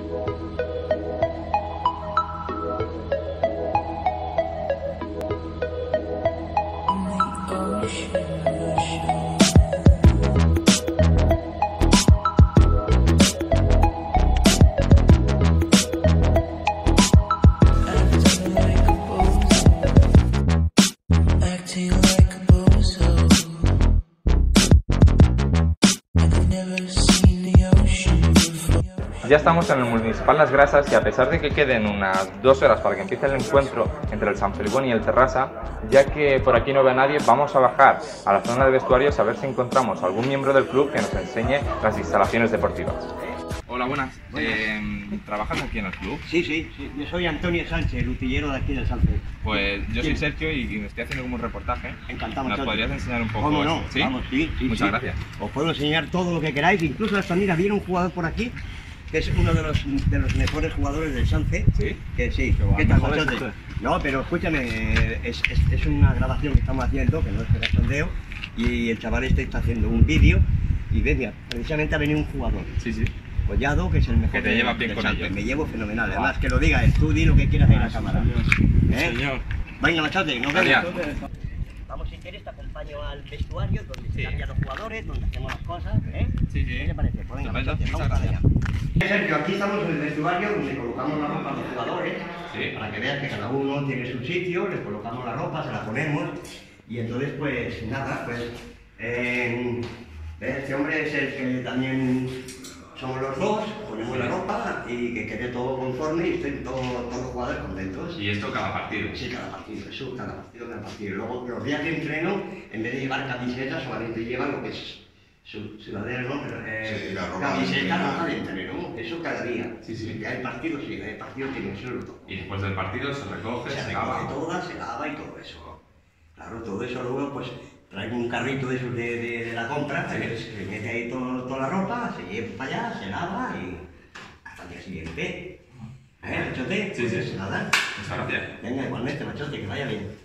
Ya estamos en el Municipal Las Grasas y a pesar de que queden unas 2 horas para que empiece el encuentro entre el Sant Feliuenc y el Terrassa, ya que por aquí no ve a nadie, vamos a bajar a la zona de vestuarios a ver si encontramos algún miembro del club que nos enseñe las instalaciones deportivas. Hola, buenas. ¿Trabajas aquí en el club? Sí. Yo soy Antonio Sánchez, el utillero de aquí del Sant Feliuenc. Pues yo soy Sergio y me estoy haciendo como un reportaje. Encantado. ¿Nos podrías enseñar un poco? ¿Cómo no? ¿Sí? Vamos, sí. Muchas gracias. Os puedo enseñar todo lo que queráis, incluso hasta mira, viene un jugador por aquí que es uno de los mejores jugadores del Sanfe. ¿Sí? Que sí. ¿Qué tal, machote? No, pero escúchame, es una grabación que estamos haciendo, que no es de cachondeo, y el chaval está haciendo un vídeo y ves, mira, precisamente ha venido un jugador. Sí. Collado, que es el mejor. Que te lleva bien con ellos. Me llevo fenomenal, además que lo digas, tú di lo que quieras en la cámara. Señor. Venga, machote, nos vemos. Gracias. Vamos, si quieres, te acompaño al vestuario donde se cambian los jugadores, donde hacemos las cosas, Sí. ¿Qué te parece? Pues venga, machote, vamos para allá. Sergio, aquí estamos en el vestuario donde colocamos la ropa a los jugadores, para que veas que cada uno tiene su sitio, les colocamos la ropa, se la ponemos, y entonces, pues nada, este hombre es el que también somos los dos, ponemos la ropa y que quede todo conforme y estén todos los jugadores contentos. ¿Y esto cada partido? Sí, cada partido, eso, cada partido. Luego, los días que entreno, en vez de llevar camisetas, solamente llevan lo que es sudadera, ¿no? Camiseta roja de entreno, eso cada día. Sí. Hay partidos, sí, hay partidos que no se lo tocan. Y después del partido se recoge, se lava toda, se lava y todo eso. Claro, todo eso luego, pues, traigo un carrito de esos de la compra, se mete ahí toda la ropa, se lleva para allá, se lava y hasta el día siguiente. Machote? Sí. Pues nada. Muchas gracias. Venga, igualmente, machote, que vaya bien.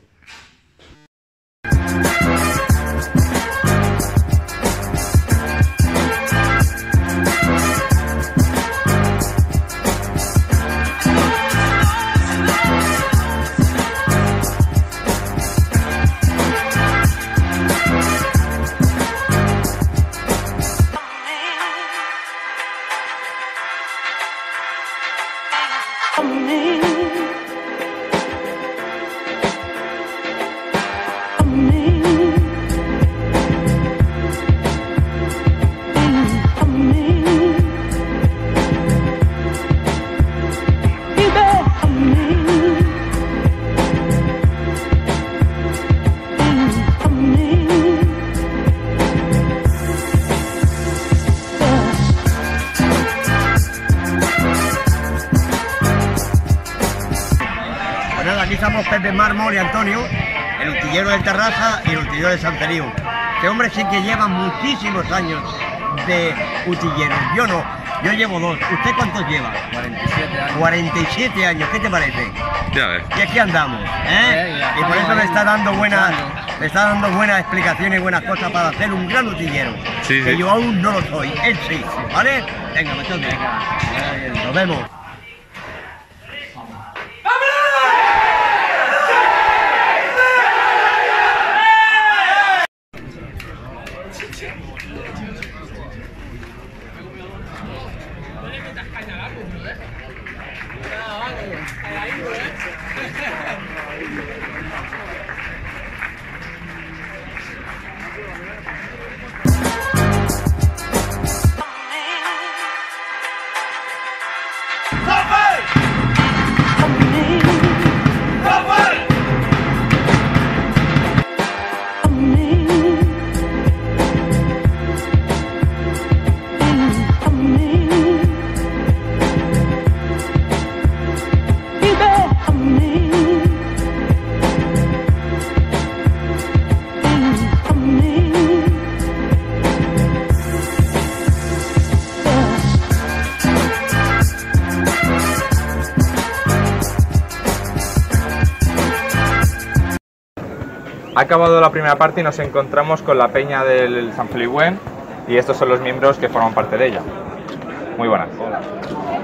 Aquí estamos Pepe Mármol y Antonio, el utillero del Terrassa y el utillero de Sant Feliuenc. Este hombre sí que lleva muchísimos años de utillero. Yo no, yo llevo 2. ¿Usted cuántos lleva? 47 años. 47 años, ¿qué te parece? Ya ves. Y aquí andamos, y por eso me está dando buenas explicaciones y buenas cosas para hacer un gran utillero. Que yo aún no lo soy, él sí, ¿vale? Venga, machote. Nos vemos. Ha acabado la primera parte y nos encontramos con la peña del Sant Feliuenc y estos son los miembros que forman parte de ella. Muy buenas. Hola.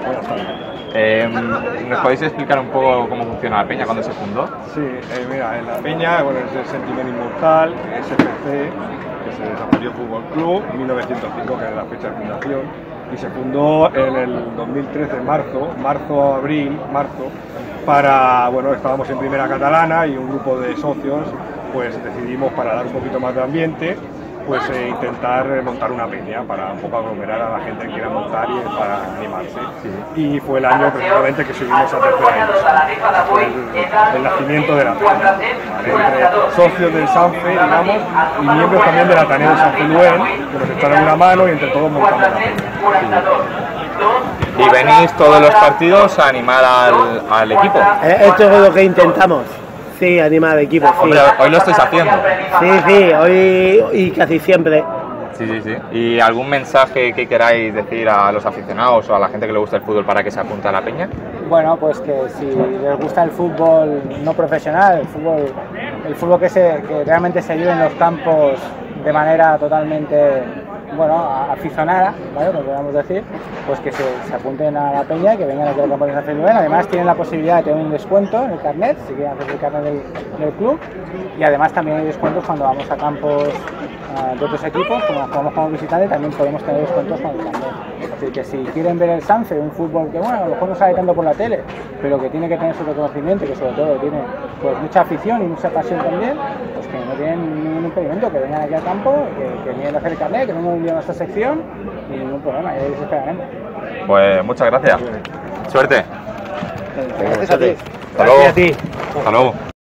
Buenas tardes. ¿Nos podéis explicar un poco cómo funciona la peña, cuándo se fundó? Sí, mira, en la peña, bueno, es el Sentiment Inmortal, SFC, que se desarrolló Fútbol Club, 1905, que es la fecha de fundación, y se fundó en el 2013, marzo, para, bueno, estábamos en Primera Catalana y un grupo de socios, pues decidimos, para dar un poquito más de ambiente, pues intentar montar una peña para un poco aglomerar a la gente que quiera montar y para animarse. Sí. Y fue el año precisamente que subimos a tercera división, el nacimiento de la peña, ¿vale? Entre socios del Sanfe, digamos, y miembros también del Ateneo de San Feliuén, que nos echaron una mano y entre todos montamos la peña. Sí. ¿Y venís todos los partidos a animar al equipo? Esto es lo que intentamos. Sí, animar al equipo. Sí. Hombre, hoy lo estáis haciendo. Sí, hoy y casi siempre. Sí. ¿Y algún mensaje que queráis decir a los aficionados o a la gente que le gusta el fútbol para que se apunte a la peña? Bueno, pues que si les gusta el fútbol no profesional, el fútbol que realmente se vive en los campos de manera totalmente, aficionada, ¿vale? Lo podemos decir, pues que se apunten a la peña, que vengan aquí al campo de San Feliuén. Además tienen la posibilidad de tener un descuento en el carnet, si quieren hacer el carnet del club, y además también hay descuentos cuando vamos a campos de otros equipos, como jugamos como visitantes, también podemos tener descuentos con el carnet. Así que si quieren ver el Sanfe, un fútbol que a lo mejor no sale tanto por la tele, pero que tiene que tener su reconocimiento, que sobre todo tiene pues mucha afición y mucha pasión también, pues que no tienen ningún impedimento, que vengan aquí al campo, que vienen a hacer el carnet, que vengan un día a nuestra sección y ningún problema, ya les esperaremos. Pues muchas gracias. Suerte. Gracias a ti. Hasta luego. Gracias a ti. Hasta luego.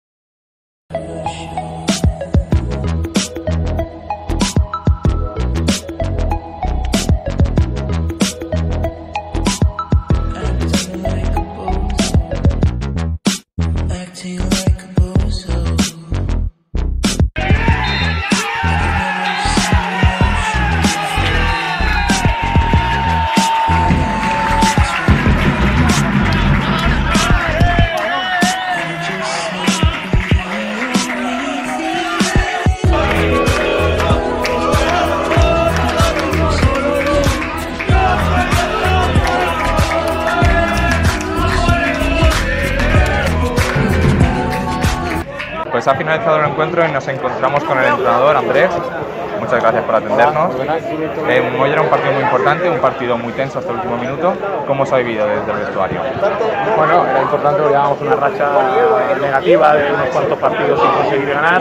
Pues ha finalizado el encuentro y nos encontramos con el entrenador Andrés. Muchas gracias por atendernos. Hoy era un partido muy importante, un partido muy tenso hasta el último minuto. ¿Cómo se ha vivido desde el vestuario? Bueno, era importante porque llevábamos una racha negativa de unos cuantos partidos sin conseguir ganar.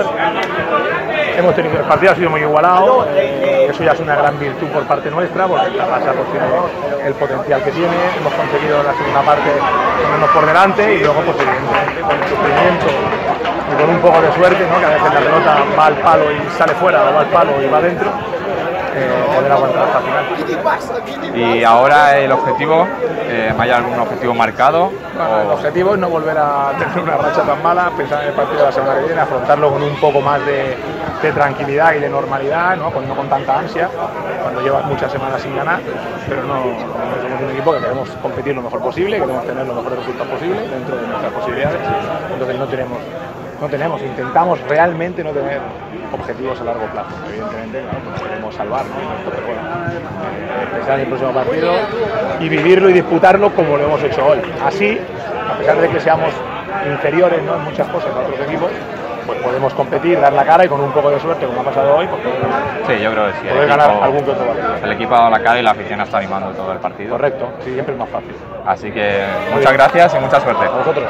El partido ha sido muy igualado, eso ya es una gran virtud por parte nuestra, porque la racha pues tiene el potencial que tiene. Hemos conseguido la segunda parte ponernos por delante y luego pues evidentemente con el sufrimiento y con un poco de suerte, ¿no? Que a veces la pelota va al palo y sale fuera, o va al palo y va dentro, poder aguantar hasta el final. Y ahora el objetivo, ¿hay algún objetivo marcado? Bueno, el objetivo es no volver a tener una racha tan mala, pensar en el partido de la semana que viene, afrontarlo con un poco más de tranquilidad y de normalidad, ¿no? Con tanta ansia, cuando llevas muchas semanas sin ganar, pero no somos un equipo que queremos competir lo mejor posible, queremos tener los mejores resultados posibles dentro de nuestras posibilidades, entonces intentamos realmente no tener objetivos a largo plazo, evidentemente, claro, pues queremos salvar, ¿no? Entonces, pensar en el próximo partido y vivirlo y disputarlo como lo hemos hecho hoy. Así, a pesar de que seamos inferiores, ¿no? En muchas cosas a otros equipos, pues podemos competir, dar la cara y con un poco de suerte, como ha pasado hoy, pues sí, yo creo que sí. Poder ganar algún que otro partido. El equipo ha dado la cara y la afición está animando todo el partido. Correcto, sí, siempre es más fácil. Así que muchas gracias y mucha suerte. A vosotros.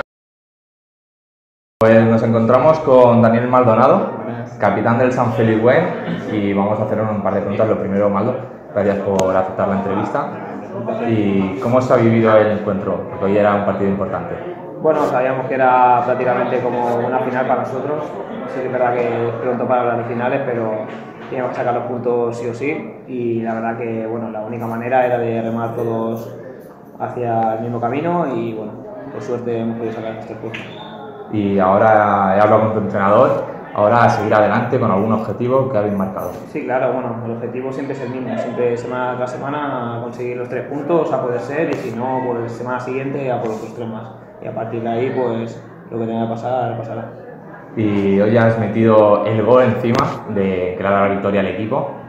Pues nos encontramos con Daniel Maldonado, capitán del San Feliuén, y vamos a hacer un par de preguntas. Lo primero, Maldo, gracias por aceptar la entrevista. ¿Y cómo se ha vivido el encuentro? Porque hoy era un partido importante. Bueno, sabíamos que era prácticamente como una final para nosotros. Sí que es verdad que es pronto para hablar de finales, pero teníamos que sacar los puntos sí o sí. Y la verdad que la única manera era de remar todos hacia el mismo camino y por suerte hemos podido sacar este punto. Y ahora he hablado con tu entrenador, ahora a seguir adelante con algún objetivo que habéis marcado. Sí, claro, el objetivo siempre es el mismo, siempre semana tras semana a conseguir los 3 puntos a poder ser, y si no, pues semana siguiente a por otros 3 más. Y a partir de ahí, pues lo que tenga que pasar, pasará. Y hoy has metido el gol encima de crear la victoria al equipo.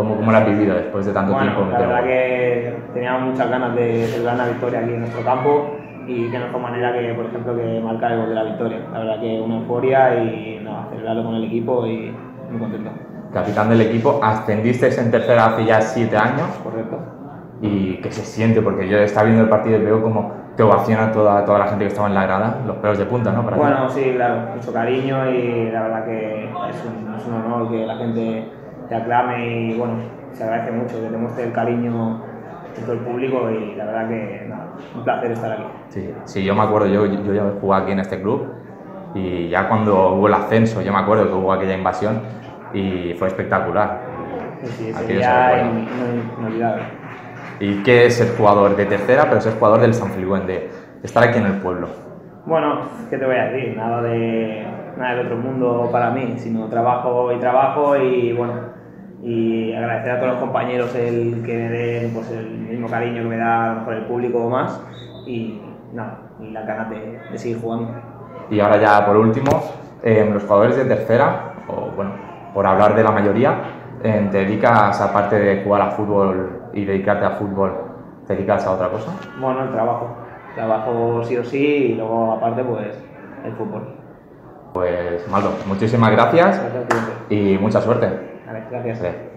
¿Cómo lo has vivido después de tanto tiempo? La verdad que teníamos muchas ganas de celebrar una victoria aquí en nuestro campo y qué mejor manera que, por ejemplo, que marcar el gol de la victoria. La verdad que una euforia y nada, celebrarlo con el equipo y muy contento. Capitán del equipo, ascendisteis en tercera hace ya 7 años. Correcto. ¿Y qué se siente? Porque yo estaba viendo el partido y veo como te ovaciona toda la gente que estaba en la grada, los pelos de punta, ¿no? Bueno, sí, claro, mucho cariño y la verdad que es un honor que la gente te aclame y bueno, se agradece mucho que te muestre el cariño de todo el público y la verdad que nada, un placer estar aquí. Sí, yo me acuerdo, yo ya jugué aquí en este club y ya cuando hubo el ascenso, yo me acuerdo que hubo aquella invasión y fue espectacular. Sí, ese día inolvidable. ¿Y qué es ser jugador de tercera, pero ser jugador del Sant Feliuenc, de estar aquí en el pueblo? Bueno, ¿qué te voy a decir? Nada del otro mundo para mí, sino trabajo y bueno, y agradecer a todos los compañeros el que me den pues, el mismo cariño que me da a lo mejor el público o más y nada, y las ganas de seguir jugando. Y ahora ya por último, los jugadores de tercera, o bueno, por hablar de la mayoría, ¿te dedicas, aparte de jugar a fútbol y dedicarte a fútbol, te dedicas a otra cosa? Bueno, el trabajo sí o sí y luego aparte pues el fútbol. Pues Maldo, muchísimas gracias y mucha suerte. Vale, gracias.